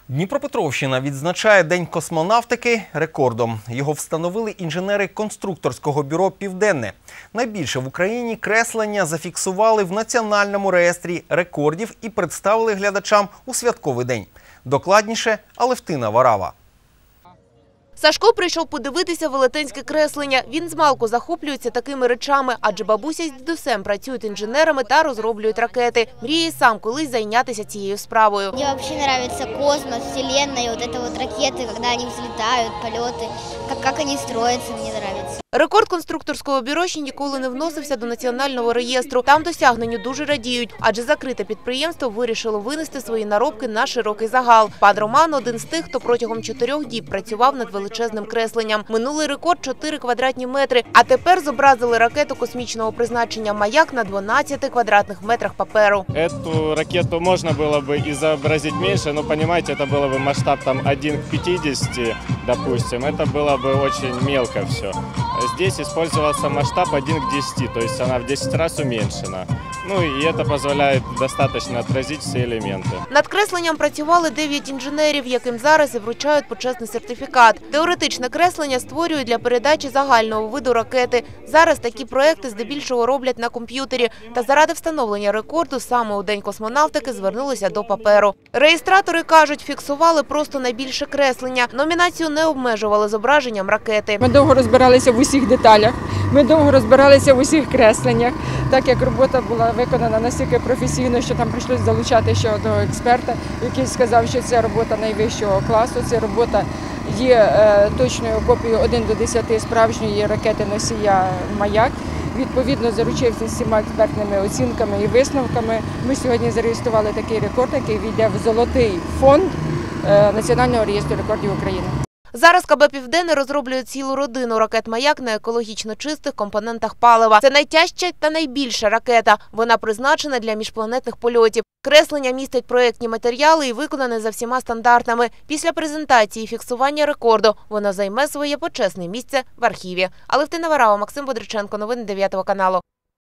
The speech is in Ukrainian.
Дніпропетровщина відзначає День космонавтики рекордом. Його встановили інженери конструкторського бюро «Південне». Найбільше в Україні креслення зафіксували в Національному реєстрі рекордів і представили глядачам у святковий день. Докладніше Алевтина Варава. Сашко прийшов подивитися велетенське креслення. Він змалку захоплюється такими речами, адже бабуся з дідусем працюють інженерами та розроблюють ракети. Мріє сам колись зайнятися цією справою. Мені взагалі подобається космос, вселенная, ракети, коли вони взлітають, польоти, як вони строяться, мені подобається. Рекорд конструкторського бюро ще ніколи не вносився до Національного реєстру. Там досягненню дуже радіють, адже закрите підприємство вирішило винести свої наробки на широкий загал. Пан Роман – один з тих, хто протягом 4 діб працював над величезним кресленням. Минулий рекорд – 4 квадратні метри, а тепер зобразили ракету космічного призначення «Маяк» на 12 квадратних метрах паперу. Эту ракету можно было бы и изобразить меньше, но, понимаете, это было бы масштаб там 1 к 50, допустим, это было бы очень мелко все. Здесь использовался масштаб 1 к 10, то есть она в 10 раз уменьшена. Ну и это позволяет достаточно отразить все элементы. Над кресленням працювали 9 інженерів, яким зараз і вручають почесний сертифікат. Теоретичне креслення створюють для передачі загального виду ракети. Зараз такі проекти здебільшого роблять на комп'ютері. Та заради встановлення рекорду саме у День космонавтики звернулися до паперу. Реєстратори кажуть, фіксували просто найбільше креслення. Номінацію не обмежували зображенням ракети. Ми довго розбиралися в усіх деталях, ми довго розбиралися в усіх кресленнях, так як робота була виконана настільки професійно, що там прийшлося залучати ще одного експерта, який сказав, що це робота найвищого класу, це робота є точною копією 1 до 10 справжньої ракети-носія «Маяк». Відповідно, заручився всіма експертними оцінками і висновками. Ми сьогодні зареєстрували такий рекорд, який війде в золотий фонд Національного реєстру рекордів України. Зараз КБ «Південне» розроблює цілу родину ракет «Маяк» на екологічно чистих компонентах палива. Це найтяжча та найбільша ракета. Вона призначена для міжпланетних польотів. Креслення містить проєктні матеріали і виконане за всіма стандартами. Після презентації і фіксування рекорду воно займе своє почесне місце в архіві. Алевтина Варава, Максим Бодриченко. Новини 9 каналу.